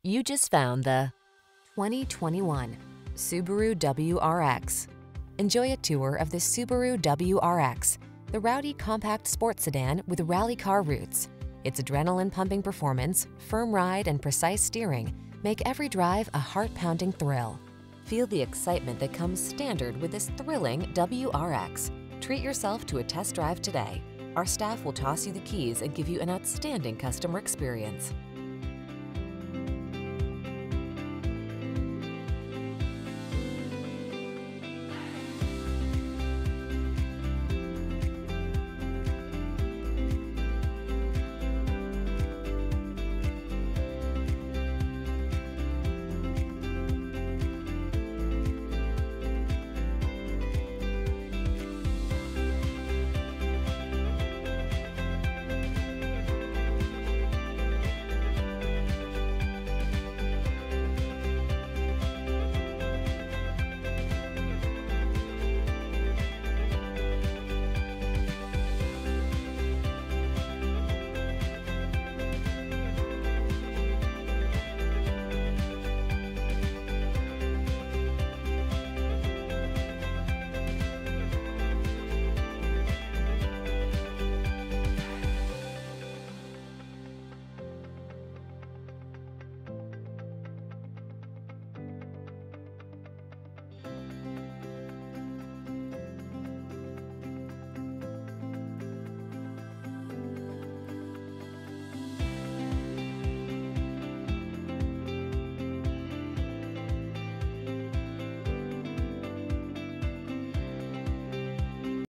You just found the 2021 Subaru WRX. Enjoy a tour of the Subaru WRX, the rowdy compact sports sedan with rally car roots. Its adrenaline-pumping performance, firm ride, and precise steering make every drive a heart-pounding thrill. Feel the excitement that comes standard with this thrilling WRX. Treat yourself to a test drive today. Our staff will toss you the keys and give you an outstanding customer experience.